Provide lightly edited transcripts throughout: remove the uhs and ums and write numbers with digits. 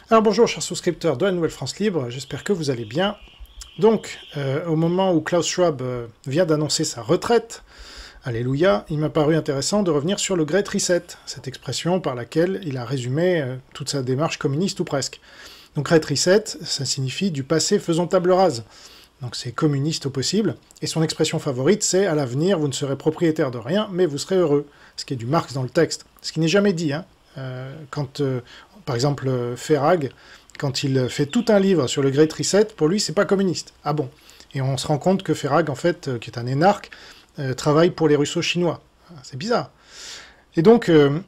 Alors bonjour chers souscripteurs de la Nouvelle France Libre, j'espère que vous allez bien. Donc, au moment où Klaus Schwab vient d'annoncer sa retraite, alléluia, il m'a paru intéressant de revenir sur le Great Reset, cette expression par laquelle il a résumé toute sa démarche communiste ou presque. Donc Great Reset, ça signifie du passé faisons table rase. Donc c'est communiste au possible, et son expression favorite c'est « à l'avenir, vous ne serez propriétaire de rien, mais vous serez heureux », ce qui est du Marx dans le texte, ce qui n'est jamais dit, hein. Par exemple, Farag, quand il fait tout un livre sur le Great Reset, pour lui, c'est pas communiste. Ah bon? Et on se rend compte que Farag, en fait, qui est un énarque, travaille pour les russo-chinois. C'est bizarre. Et donc,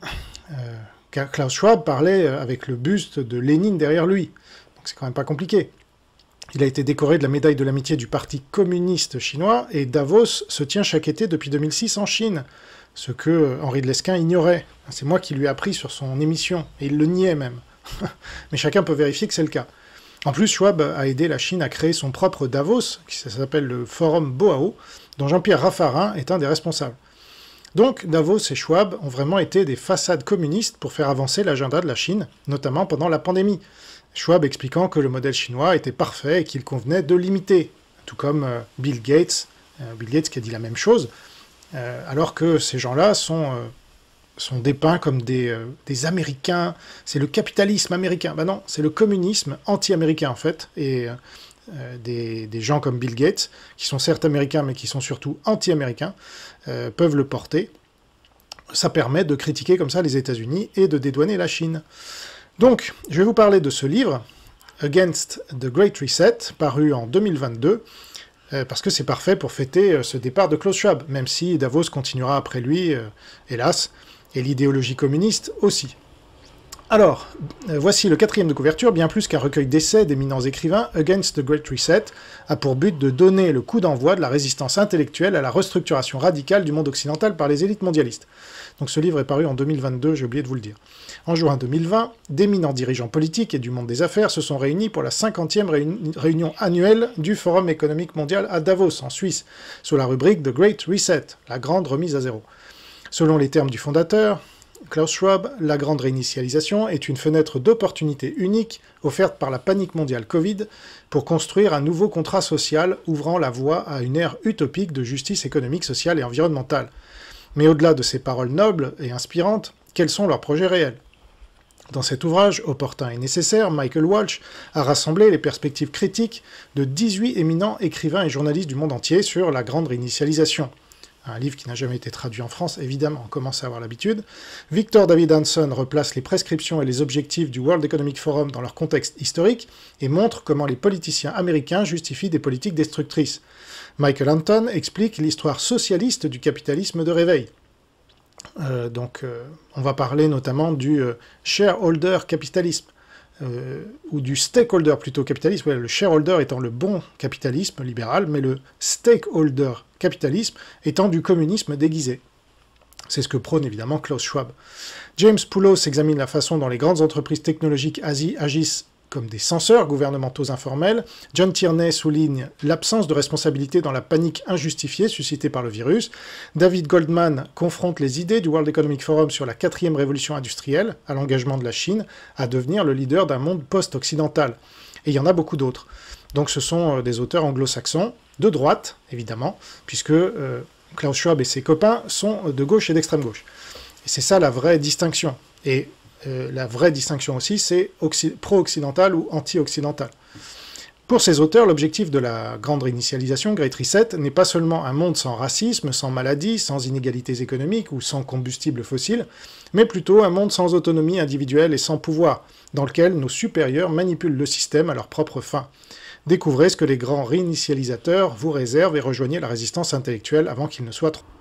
Klaus Schwab parlait avec le buste de Lénine derrière lui. Donc c'est quand même pas compliqué. Il a été décoré de la médaille de l'amitié du Parti communiste chinois, et Davos se tient chaque été depuis 2006 en Chine, ce que Henri de Lesquen ignorait. C'est moi qui lui ai appris sur son émission, et il le niait même. Mais chacun peut vérifier que c'est le cas. En plus, Schwab a aidé la Chine à créer son propre Davos, qui s'appelle le Forum Boao, dont Jean-Pierre Raffarin est un des responsables. Donc, Davos et Schwab ont vraiment été des façades communistes pour faire avancer l'agenda de la Chine, notamment pendant la pandémie. Schwab expliquant que le modèle chinois était parfait et qu'il convenait de l'imiter, tout comme Bill Gates qui a dit la même chose, alors que ces gens-là sont dépeints comme des Américains, c'est le capitalisme américain. Ben non, c'est le communisme anti-américain en fait, et des gens comme Bill Gates, qui sont certes américains mais qui sont surtout anti-américains, peuvent le porter. Ça permet de critiquer comme ça les États-Unis et de dédouaner la Chine. Donc, je vais vous parler de ce livre, Against the Great Reset, paru en 2022, parce que c'est parfait pour fêter ce départ de Klaus Schwab, même si Davos continuera après lui, hélas, et l'idéologie communiste aussi. Alors, voici le quatrième de couverture, bien plus qu'un recueil d'essais d'éminents écrivains, Against the Great Reset a pour but de donner le coup d'envoi de la résistance intellectuelle à la restructuration radicale du monde occidental par les élites mondialistes. Donc ce livre est paru en 2022, j'ai oublié de vous le dire. En juin 2020, d'éminents dirigeants politiques et du monde des affaires se sont réunis pour la 50e réunion annuelle du Forum économique mondial à Davos, en Suisse, sous la rubrique The Great Reset, la grande remise à zéro. Selon les termes du fondateur, Klaus Schwab, la grande réinitialisation est une fenêtre d'opportunité unique offerte par la panique mondiale Covid pour construire un nouveau contrat social ouvrant la voie à une ère utopique de justice économique, sociale et environnementale. Mais au-delà de ces paroles nobles et inspirantes, quels sont leurs projets réels? Dans cet ouvrage, opportun et nécessaire, Michael Walsh a rassemblé les perspectives critiques de 18 éminents écrivains et journalistes du monde entier sur la grande réinitialisation. Un livre qui n'a jamais été traduit en France, évidemment, on commence à avoir l'habitude. Victor David Hanson replace les prescriptions et les objectifs du World Economic Forum dans leur contexte historique et montre comment les politiciens américains justifient des politiques destructrices. Michael Anton explique l'histoire socialiste du capitalisme de réveil. On va parler notamment du shareholder capitalisme, ou du stakeholder plutôt capitalisme, le shareholder étant le bon capitalisme libéral, mais le stakeholder capitalisme étant du communisme déguisé. C'est ce que prône évidemment Klaus Schwab. James Poulos examine la façon dont les grandes entreprises technologiques agissent comme des censeurs gouvernementaux informels. John Tierney souligne l'absence de responsabilité dans la panique injustifiée suscitée par le virus. David Goldman confronte les idées du World Economic Forum sur la 4e révolution industrielle, à l'engagement de la Chine à devenir le leader d'un monde post-occidental. Et il y en a beaucoup d'autres. Donc ce sont des auteurs anglo-saxons, de droite, évidemment, puisque Klaus Schwab et ses copains sont de gauche et d'extrême gauche. Et c'est ça la vraie distinction. Et la vraie distinction aussi, c'est pro-occidental ou anti-occidental. Pour ces auteurs, l'objectif de la grande réinitialisation, Great Reset, n'est pas seulement un monde sans racisme, sans maladie, sans inégalités économiques ou sans combustibles fossiles, mais plutôt un monde sans autonomie individuelle et sans pouvoir, dans lequel nos supérieurs manipulent le système à leurs propres fins. Découvrez ce que les grands réinitialisateurs vous réservent et rejoignez la résistance intellectuelle avant qu'il ne soit trop